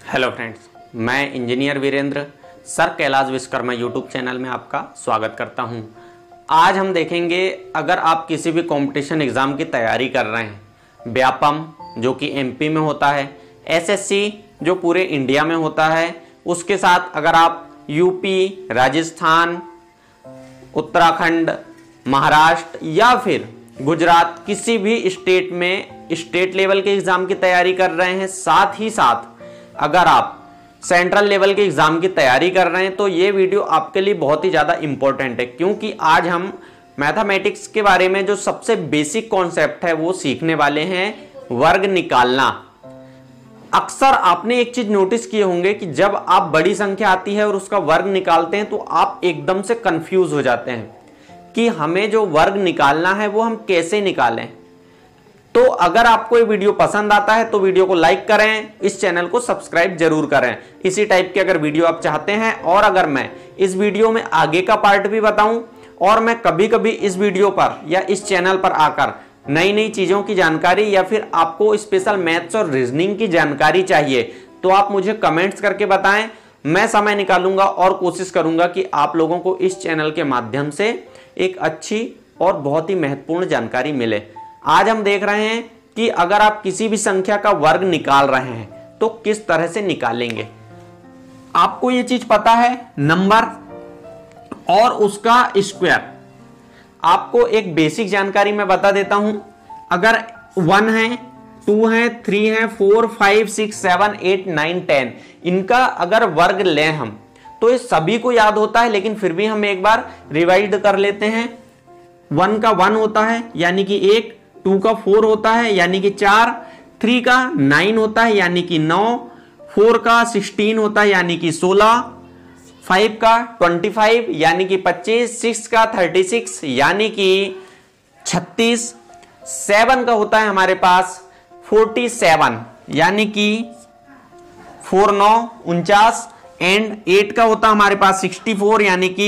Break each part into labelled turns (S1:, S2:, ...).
S1: Hello friends, मैं engineer Virendra sir Kailash Vishwakarma YouTube channel में आपका स्वागत करता हूं। आज हम देखेंगे, अगर आप किसी भी कंपटीशन एग्ज़ाम की तैयारी कर रहे हैं, व्यापम जो कि एमपी में होता है, एसएससी जो पूरे इंडिया में होता है, उसके साथ अगर आप यूपी, राजस्थान, उत्तराखंड, महाराष्ट्र या फिर गुजरात किसी भी स्टेट में स्टेट लेवल के एग्ज़ाम की तैयारी कर रहे हैं, साथ ही साथ अगर आप सेंट्रल लेवल के एग्जाम की तैयारी कर रहे हैं, तो ये वीडियो आपके लिए बहुत ही ज़्यादा इंपॉर्टेंट है, क्योंकि आज हम मैथमेटिक्स के बारे में जो सबसे बेसिक कॉन्सेप्ट है वो सीखने वाले हैं, वर्ग निकालना। अक्सर आपने एक चीज नोटिस किए होंगे कि जब आप बड़ी संख्या आती है और उसका वर्ग निकालते हैं तो आप एकदम से कंफ्यूज हो जाते हैं कि हमें जो वर्ग निकालना है वो हम कैसे निकालें। तो अगर आपको ये वीडियो पसंद आता है तो वीडियो को लाइक करें, इस चैनल को सब्सक्राइब जरूर करें। इसी टाइप के अगर वीडियो आप चाहते हैं, और अगर मैं इस वीडियो में आगे का पार्ट भी बताऊं, और मैं कभी कभी इस वीडियो पर या इस चैनल पर आकर नई नई चीजों की जानकारी या फिर आपको स्पेशल मैथ्स और रीजनिंग की जानकारी चाहिए, तो आप मुझे कमेंट्स करके बताएं। मैं समय निकालूंगा और कोशिश करूंगा कि आप लोगों को इस चैनल के माध्यम से एक अच्छी और बहुत ही महत्वपूर्ण जानकारी मिले। आज हम देख रहे हैं कि अगर आप किसी भी संख्या का वर्ग निकाल रहे हैं तो किस तरह से निकालेंगे। आपको ये चीज पता है, नंबर और उसका स्क्वायर। आपको एक बेसिक जानकारी मैं बता देता हूं। अगर 1 है, 2 है, 3 है, 4, 5, 6, 7, 8, 9, 10 इनका अगर वर्ग लें हम, तो ये सभी को याद होता है, लेकिन फिर भी हम एक बार रिवाइज कर लेते हैं। 1 का 1 होता है यानी कि 1, 2 का 4 होता है यानी कि 4, 3 का 9 होता है यानी कि 9, 4 का 16 होता है यानी कि 16, 5 का 25 यानी कि 25, 6 का 36 यानी कि 36, 7 का होता है हमारे पास 47 यानी कि 4 9 49, एंड 8 का होता है हमारे पास 64 यानी कि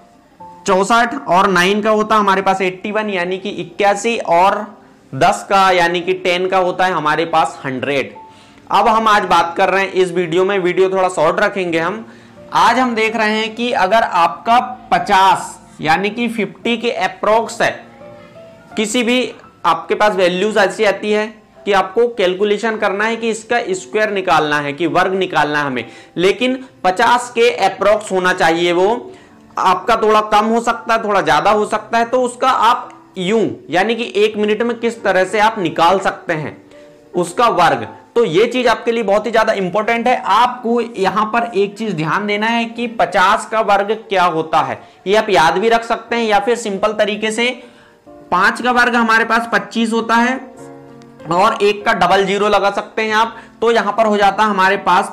S1: 64, और 9 का होता है हमारे पास 81 यानी कि 81, और 10 का यानी कि 10 का होता है हमारे पास 100। अब हम आज बात कर रहे हैं इस वीडियो में, वीडियो थोड़ा शॉर्ट रखेंगे हम। आज हम देख रहे हैं कि अगर आपका 50 यानी कि 50 के अप्रोक्स है, किसी भी आपके पास वैल्यूज ऐसी आती है कि आपको कैलकुलेशन करना है कि इसका स्क्वायर निकालना है, कि वर्ग निकालना है हमें, लेकिन 50 के अप्रोक्स होना चाहिए। वो आपका थोड़ा कम हो सकता है, थोड़ा ज्यादा हो सकता है, तो उसका आप यूं यानी कि 1 मिनट में किस तरह से आप निकाल सकते हैं उसका वर्ग। तो ये चीज आपके लिए बहुत ही ज्यादा इंपॉर्टेंट है। आपको यहां पर एक चीज ध्यान देना है कि 50 का वर्ग क्या होता है, ये आप याद भी रख सकते हैं, या फिर सिंपल तरीके से 5 का वर्ग हमारे पास 25 होता है, और 1 का डबल 0 लगा सकते हैं आप, तो यहां पर हो जाता है हमारे पास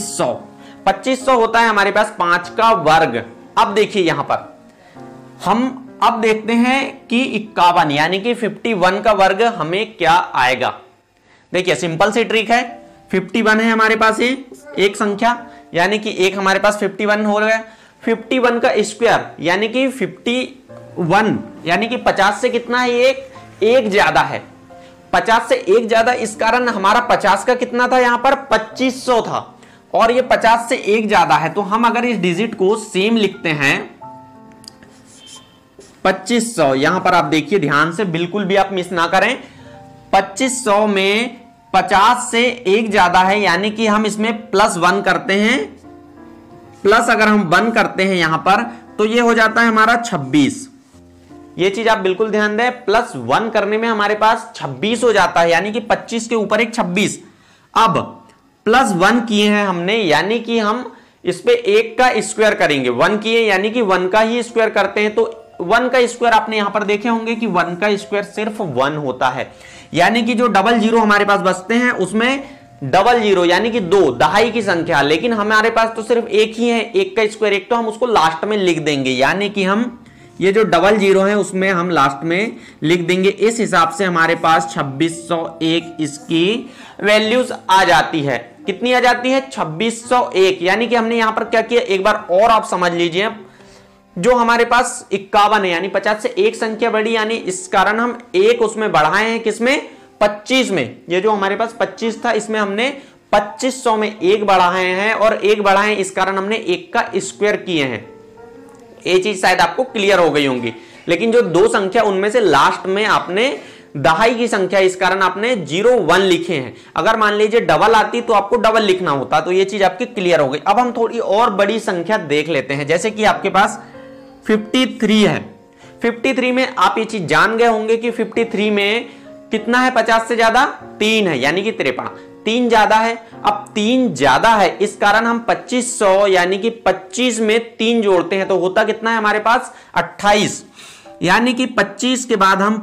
S1: 2500 होता है हमारे पास 5 का वर्ग। अब देखिए यहां पर हम अब देखते हैं कि 51 यानी कि 51 का वर्ग हमें क्या आएगा। देखिए सिंपल सी ट्रिक है, 51 है हमारे पास ये एक संख्या, यानी कि एक हमारे पास 51 हो गया। 51 का स्क्वायर यानी कि 51 यानी कि 50 से कितना है, एक ज्यादा है, 50 से एक ज्यादा, इस कारण हमारा 50 का कितना था यहां पर 2500 था, और ये 50 से एक ज्यादा है। तो हम अगर इस डिजिट को सेम लिखते हैं 2500, यहां पर आप देखिए ध्यान से, बिल्कुल भी आप मिस ना करें। 2500 में 50 से एक ज्यादा है, यानी कि हम इसमें +1 करते हैं, प्लस अगर हम 1 करते हैं यहां पर, तो ये हो जाता है हमारा 26। ये चीज आप बिल्कुल ध्यान दें, +1 करने में हमारे पास 26 हो जाता है, यानी कि 25 के ऊपर एक 26। अब +1 किए हैं हमने, यानी कि हम इस पे 1 का स्क्वायर करेंगे। 1 किए यानी कि 1 का ही स्क्वायर करते हैं, तो 1 का स्क्वायर आपने यहां पर देखे होंगे कि 1 का स्क्वायर सिर्फ 1 होता है, यानी कि जो डबल 0 हमारे पास बचते हैं उसमें डबल 0 यानी कि 2 दहाई की संख्या, लेकिन हमारे पास तो सिर्फ एक ही है, 1 का स्क्वायर 1, तो हम उसको लास्ट में लिख देंगे, यानी कि हम ये जो डबल 0 है उसमें हम लास्ट में लिख देंगे। इस हिसाब से हमारे पास 2601 इसकी वैल्यूज आ जाती है। कितनी आ जाती है? 2601। यानी कि हमने यहां पर क्या किया, एक बार और आप समझ लीजिए, जो हमारे पास 51 है यानी 50 से एक संख्या बढ़ी, यानी इस कारण हम एक उसमें बढ़ाए हैं, किसमें? 25 में। ये जो हमारे पास 25 था इसमें हमने 2500 में 1 बढ़ाए हैं और 1 बढ़ाए इस कारण हमने 1 का स्क्वायर किए हैं। ये चीज शायद आपको क्लियर हो गई होंगी। लेकिन जो दो संख्या उनमें से लास्ट में आपने दहाई की संख्या इस कारण आपने 01 लिखे हैं। अगर मान लीजिए डबल आती तो आपको डबल लिखना होता। तो ये चीज आपकी क्लियर हो गई। अब हम थोड़ी और बड़ी संख्या देख लेते हैं। जैसे कि आपके पास 53 है। 53 में आप ये चीज जान गए होंगे कि 53 में कितना है 50 से ज्यादा 3 है, यानी कि 53। 3 ज्यादा है। अब 3 ज्यादा है इस कारण हम 2500 यानी कि 25 में 3 जोड़ते हैं तो होता कितना है हमारे पास 28, यानी कि 25 के बाद हम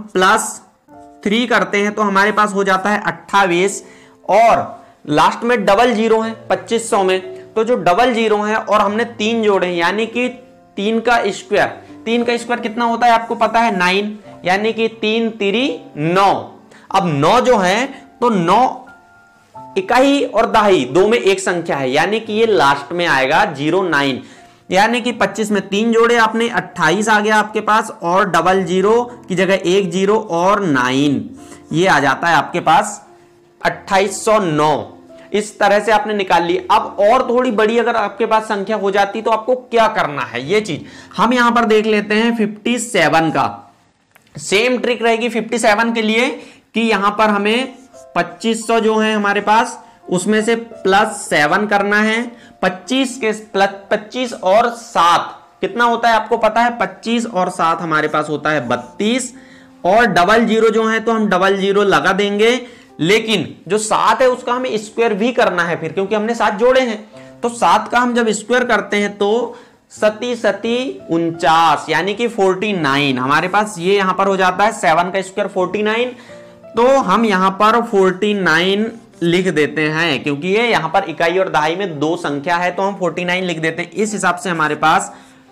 S1: +3 करते हैं तो हमारे पास हो जाता है 28। और लास्ट में डबल जीरो है 2500 में, तो जो डबल जीरो है और हमने 3 जोड़े हैं यानी कि 3 का स्क्वायर। 3 का स्क्वायर कितना होता है आपको पता है 9, यानी कि 3 3 9। अब 9 जो है तो 9 इकाई और दहाई दो में एक संख्या है, यानी कि ये लास्ट में आएगा 09, यानी कि 25 में 3 जोड़े आपने 28 आ गया आपके पास, और डबल जीरो की जगह 1 0 और 9, ये आ जाता है आपके पास 2809। इस तरह से आपने निकाल ली। अब और थोड़ी बड़ी अगर आपके पास संख्या हो जाती तो आपको क्या करना है ये चीज हम यहां पर देख लेते हैं। 57 का सेम ट्रिक रहेगी 57 के लिए कि यहां पर हमें 2500 जो है हमारे पास उसमें से +7 करना है। 25 के +25 और 7 कितना होता है आपको पता है, 25 और 7 हमारे पास होता है 32, और डबल जीरो जो है तो हम डबल जीरो लगा देंगे। लेकिन जो 7 है उसका हमें स्क्वायर भी करना है फिर, क्योंकि हमने 7 जोड़े हैं। तो 7 का हम जब स्क्वायर करते हैं तो 7 7 49 यानी कि 49 हमारे पास ये यहां पर हो जाता है। 7 का स्क्वायर 49, तो हम यहां पर 49 लिख देते हैं, क्योंकि ये यहां पर इकाई और दहाई में दो संख्या है तो हम 49 लिख देते हैं। इस हिसाब से हमारे पास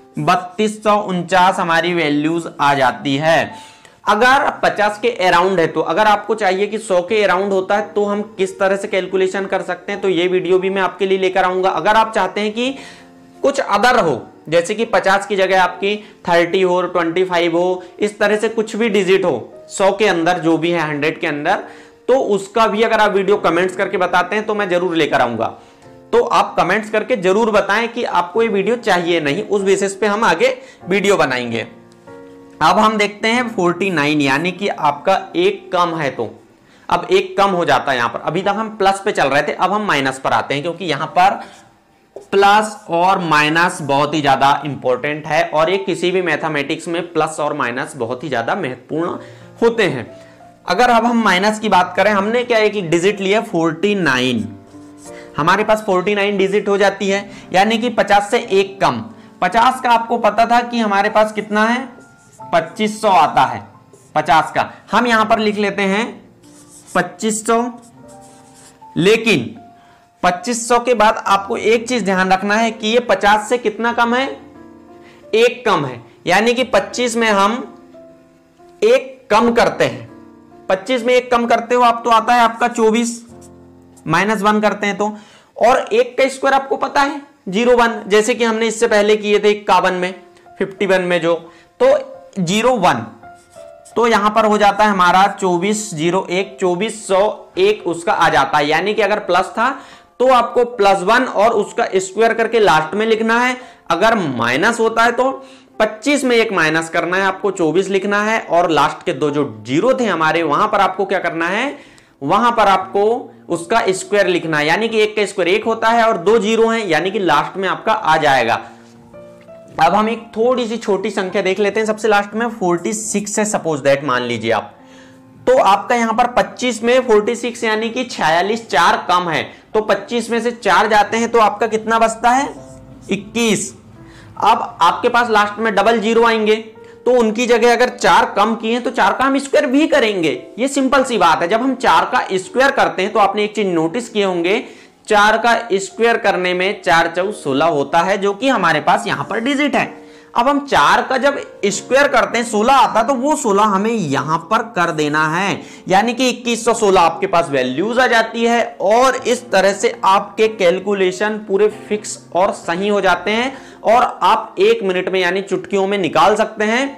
S1: 3249 हमारी वैल्यूज आ जाती है। अगर 50 के अराउंड है तो अगर आपको चाहिए कि 100 के अराउंड होता है तो हम किस तरह से कैलकुलेशन कर सकते हैं, तो ये वीडियो भी मैं आपके लिए लेकर आऊंगा। अगर आप चाहते हैं कि कुछ अदर हो, जैसे कि 50 की जगह आपकी 30 हो, 25 हो, इस तरह से कुछ भी डिजिट हो 100 के अंदर जो भी है 100 के अंदर, तो उसका भी अगर आप वीडियो कमेंट्स करके बताते हैं तो मैं जरूर लेकर आऊंगा। तो आप कमेंट्स करके जरूर बताएं कि आपको ये वीडियो चाहिए नहीं, उस बेसिस पे हम आगे वीडियो बनाएंगे। अब हम देखते हैं 49 यानी कि आपका एक कम है, तो अब एक कम हो जाता है। यहां पर अभी तक हम प्लस पे चल रहे थे, अब हम माइनस पर आते हैं, क्योंकि यहां पर प्लस और माइनस बहुत ही ज्यादा इंपॉर्टेंट है और ये किसी भी मैथमेटिक्स में प्लस और माइनस बहुत ही ज्यादा महत्वपूर्ण होते हैं। अगर अब हम माइनस की बात करें, हमने क्या एक डिजिट लिया 49, हमारे पास 49 डिजिट हो जाती है, यानी कि 50 से एक कम। 50 का आपको पता था कि हमारे पास कितना है 2500 आता है 50 का, हम यहां पर लिख लेते हैं 2500। लेकिन 2500 के बाद आपको एक चीज ध्यान रखना है कि ये 50 से कितना कम है, एक कम है, यानी कि 25 में हम एक कम करते हैं। 25 में एक कम करते हो आप तो आता है आपका 24, -1 करते हैं तो, और एक का स्क्वायर आपको पता है 01, जैसे कि हमने इससे पहले किए थे 51 में 51 में जो, तो 01, तो यहां पर हो जाता है हमारा 2401, 2401 उसका आ जाता है। यानी कि अगर प्लस था तो आपको +1 और उसका स्क्वायर करके लास्ट में लिखना है। अगर माइनस होता है तो 25 में एक माइनस करना है, आपको 24 लिखना है, और लास्ट के दो जो जीरो थे हमारे वहां पर आपको क्या करना है, वहां पर आपको उसका स्क्वायर लिखना है। यानी कि एक का स्क्वायर 1 होता है और दो जीरो हैं, यानी कि लास्ट में आपका आ जाएगा। अब हम एक थोड़ी सी छोटी संख्या देख लेते हैं सबसे लास्ट में, 46 है सपोज दैट, मान लीजिए आप, तो आपका यहां पर 25 में 46 यानी कि 46, 4 कम है, तो 25 में से 4 जाते हैं तो आपका कितना बचता है 21। अब आपके पास लास्ट में डबल जीरो आएंगे तो उनकी जगह अगर 4 कम किए हैं तो 4 का हम स्क्वायर भी करेंगे। ये सिंपल सी बात है। जब हम 4 का स्क्वायर करते हैं तो आपने एक चीज नोटिस किए होंगे, 4 का स्क्वायर करने में 4 × 16 होता है, जो कि हमारे पास यहां पर डिजिट है। अब हम 4 का जब स्क्वायर करते हैं 16 आता, तो वो 16 हमें यहां पर कर देना है, यानी कि 2116 आपके पास वैल्यूज आ जाती है। और इस तरह से आपके कैलकुलेशन पूरे फिक्स और सही हो जाते हैं, और आप 1 मिनट में यानी चुटकियों में निकाल सकते हैं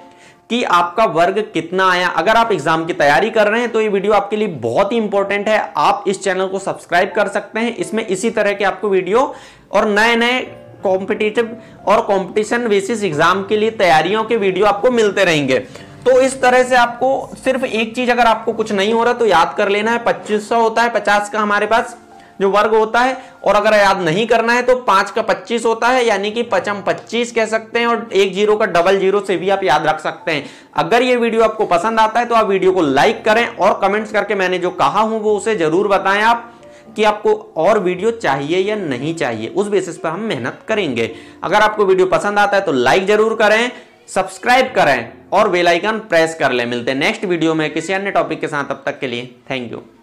S1: कि आपका वर्ग कितना आया। अगर आप एग्जाम की तैयारी कर रहे हैं तो ये वीडियो आपके लिए बहुत ही इंपॉर्टेंट है। आप इस चैनल को सब्सक्राइब कर सकते हैं, इसमें इसी तरह के आपको वीडियो और नए नए कॉम्पिटिटिव और कंपटीशन बेसिस एग्जाम के लिए तैयारियों के वीडियो आपको मिलते रहेंगे। तो इस तरह से आपको सिर्फ एक चीज, अगर आपको कुछ नहीं हो रहा तो याद कर लेना है 2500 होता है 50 का हमारे पास जो वर्ग होता है, और अगर याद नहीं करना है तो 5 का 25 होता है, यानी कि 25 कह सकते हैं, और एक जीरो का डबल जीरो से भी आप याद रख सकते हैं। अगर ये वीडियो आपको पसंद आता है तो आप वीडियो को लाइक करें और कमेंट्स करके मैंने जो कहा हूं वो उसे जरूर बताएं आप कि आपको और वीडियो चाहिए या नहीं चाहिए, उस बेसिस पर हम मेहनत करेंगे। अगर आपको वीडियो पसंद आता है तो लाइक जरूर करें, सब्सक्राइब करें और बेल आइकन प्रेस कर लें। मिलते हैं नेक्स्ट वीडियो में किसी अन्य टॉपिक के साथ, तब तक के लिए थैंक यू।